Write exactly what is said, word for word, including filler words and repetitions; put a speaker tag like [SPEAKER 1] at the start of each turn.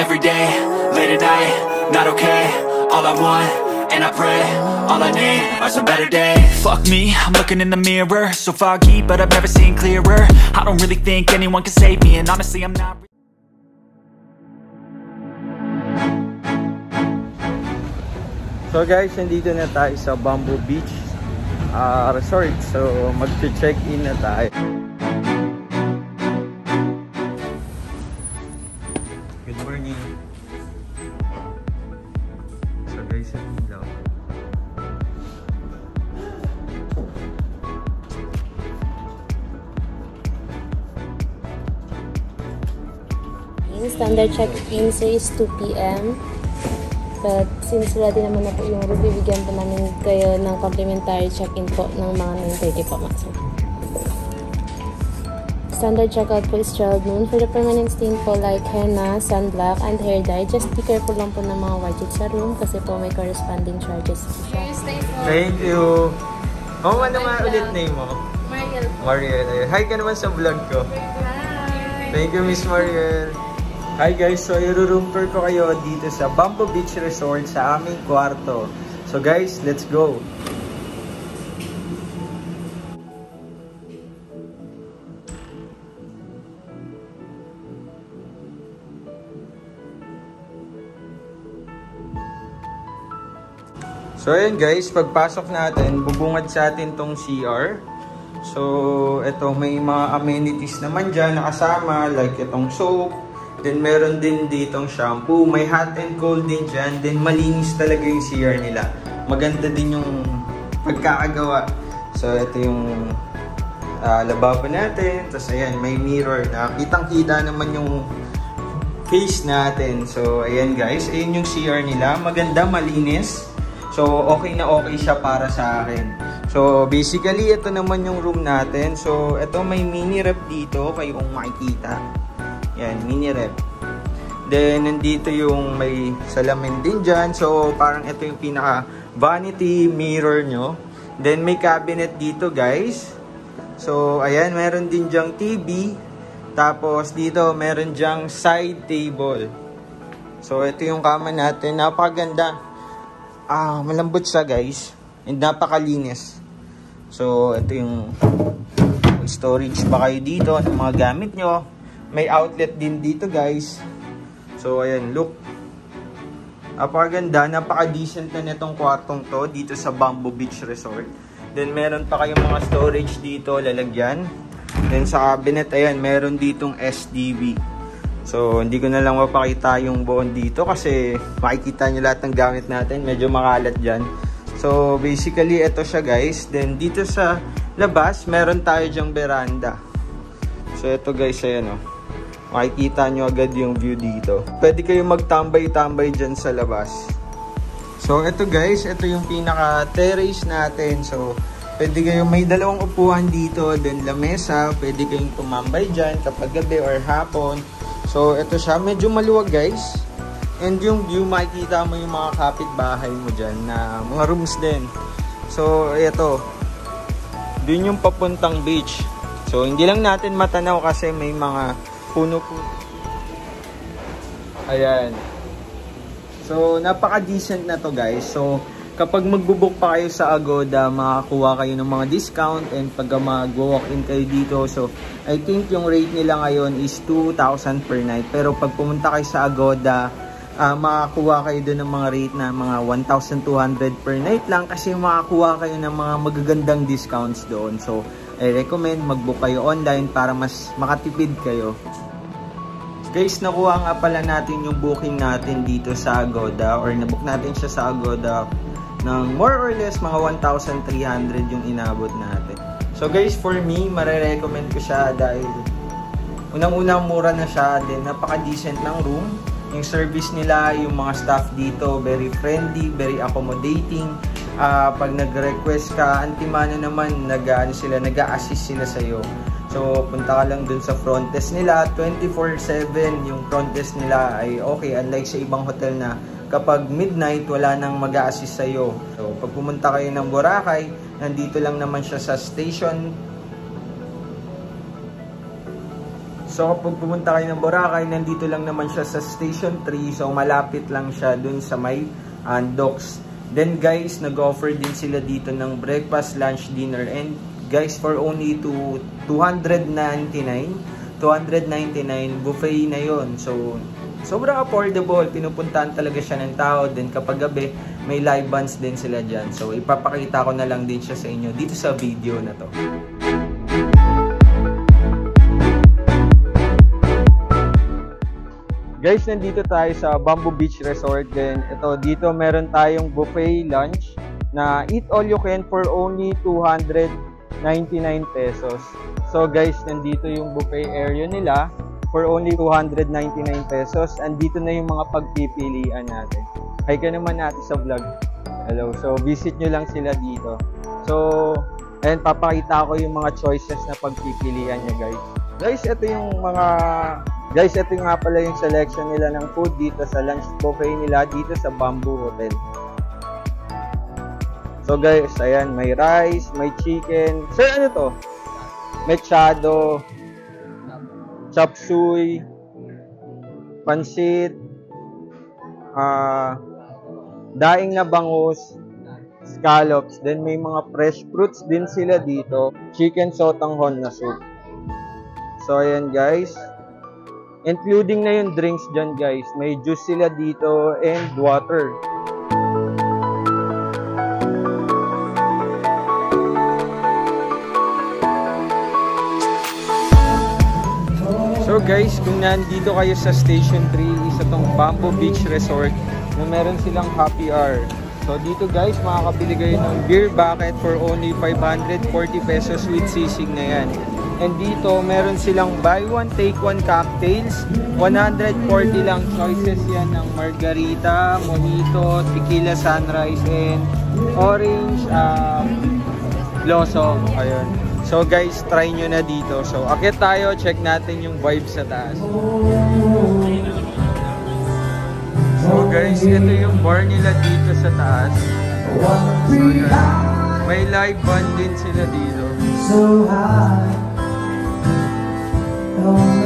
[SPEAKER 1] every day, late at night, not okay. All I want, and I pray, all I need are some better days. Fuck me, I'm looking in the mirror, so foggy, but I've never seen clearer. I don't really think anyone can save me, and honestly I'm not.
[SPEAKER 2] So guys, nandito na tayo sa Bamboo Beach uh, Resort. So mag-check-in na tayo. Good morning. So guys, hello.
[SPEAKER 3] Standard check-in is two P M But since ready naman na po yung room, bibigyan po namin kayo ng complimentary check-in po ng mga nine thirty po maximum. Standard checkout po is twelve noon. For the permanent stain po like henna, sunblock, and hair dye, just be careful lang po ng mga wardrobe sa room kasi po may corresponding charges po siya.
[SPEAKER 2] Thank you! Oh, ano nga ulit name mo?
[SPEAKER 3] Mariel.
[SPEAKER 2] Mariel. Hi ka naman sa vlog ko.
[SPEAKER 3] Hi!
[SPEAKER 2] Thank you, Miss Mariel. Hi guys, so i-room tour ko kayo dito sa Bamboo Beach Resort sa aming kwarto. So guys, let's go! So ayan guys, pagpasok natin, bubungad sa atin tong C R. So ito, may mga amenities naman dyan na kasama, like itong soap. Then meron din ditong shampoo, may hot and cold din dyan. Then malinis talaga yung C R nila. Maganda din yung pagkakagawa. So ito yung uh, lababo natin. Tapos ayan, may mirror na kitang-kita naman yung face natin. So ayan guys, ayan yung C R nila. Maganda, malinis. So okay na okay siya para sa akin. So basically, ito naman yung room natin. So ito, may mini rep dito kayong makikita. Yan, mini rep. Then, nandito yung may salamin din dyan. So, parang ito yung pinaka vanity mirror nyo. Then, may cabinet dito, guys. So, ayan, meron din dyang T V. Tapos, dito, meron dyang side table. So, ito yung kama natin. Napakaganda. Ah, malambot siya, guys. And napakalinis. So, ito yung storage pa kayo dito ng mga gamit nyo. May outlet din dito guys. So ayan, look. Napakaganda, napaka-decent na nitong kwartong to dito sa Bamboo Beach Resort. Then meron pa kayong mga storage dito, lalagyan. Then sa cabinet, ayan, meron ditong S D B. So hindi ko na lang mapakita yung buon dito kasi makikita nyo lahat ng gamit natin. Medyo makalat dyan. So basically, ito siya guys. Then dito sa labas, meron tayo dyang veranda. So ito guys, ayan o. Oh. Makikita nyo agad yung view dito. Pwede kayong magtambay-tambay dyan sa labas. So, ito guys, ito yung pinaka-terrace natin. So, pwede kayong may dalawang upuan dito, then lamesa. Pwede kayong tumambay dyan kapag gabi or hapon. So, ito siya. Medyo maluwag guys. And yung view, makikita mo yung mga kapitbahay mo dyan na mga rooms din. So, ito. Dun yung papuntang beach. So, hindi lang natin matanaw kasi may mga puno-puno. Ayan. So, napaka-decent na to guys. So, kapag magbubook pa kayo sa Agoda, makakuha kayo ng mga discount and pag mag-walk-in kayo dito. So, I think yung rate nila ngayon is two thousand per night. Pero pag pumunta kayo sa Agoda, uh, makakuha kayo doon ng mga rate na mga one thousand two hundred per night lang kasi makakuha kayo ng mga magagandang discounts doon. So, I recommend mag-book kayo online para mas makatipid kayo. Guys, nakuha nga pala natin yung booking natin dito sa Agoda or nabook natin siya sa Agoda ng more or less mga one thousand three hundred yung inabot natin. So guys, for me, marirecommend ko siya dahil unang-unang mura na siya, then napaka-decent ng room. Yung service nila, yung mga staff dito, very friendly, very accommodating. Uh, pag nag-request ka, antimano naman, nag-ano sila, nag-a-assist sila sa'yo. So, punta ka lang dun sa front desk nila. twenty-four seven yung front desk nila ay okay. Unlike sa ibang hotel na kapag midnight, wala nang mag-a-assist sa'yo. So, pag pumunta kayo ng Boracay, nandito lang naman siya sa station. So kapag pumunta kayo ng Boracay, nandito lang naman siya sa Station three. So malapit lang siya dun sa may uh, docks. Then guys, nag-offer din sila dito ng breakfast, lunch, dinner. And guys, for only to two hundred ninety-nine, two hundred ninety-nine buffet na yon. So sobrang affordable. Pinupuntahan talaga siya ng tao. Then kapag gabi, may live bands din sila dyan. So ipapakita ko na lang din siya sa inyo dito sa video na to. Guys, nandito tayo sa Bamboo Beach Resort. Then ito, dito meron tayong buffet lunch na eat all you can for only two hundred ninety-nine pesos. So guys, nandito yung buffet area nila for only two hundred ninety-nine pesos. Andito na yung mga pagpipilian natin. Hi ka naman natin sa vlog. Hello. So visit nyo lang sila dito. So, ayan, papakita ko yung mga choices na pagpipilian nyo guys. Guys, ito yung mga... Guys, ito nga pala yung selection nila ng food dito sa lunch buffet nila dito sa Bamboo Hotel. So guys, ayan, may rice, may chicken. Sir, ano to? Mechado, chop suey, pansit, uh, daing na bangus, scallops. Then may mga fresh fruits din sila dito. Chicken sotanghon na soup. So ayan guys. Including na yung drinks dyan guys. May juice sila dito and water. So guys, kung nandito kayo sa Station three, isa tong Bamboo Beach Resort na meron silang happy hour. So dito guys, makakabili kayo ng beer bucket for only five hundred forty pesos with sisig na yan. And dito, meron silang buy one, take one cocktails. one hundred forty lang choices yan ng margarita, mojito, tequila sunrise, and orange um, blossom. Ayun. So guys, try nyo na dito. So akit tayo, check natin yung vibe sa taas. So guys, ito yung bar nila dito sa taas. So yun. May live band din sila dito. So high. Oh,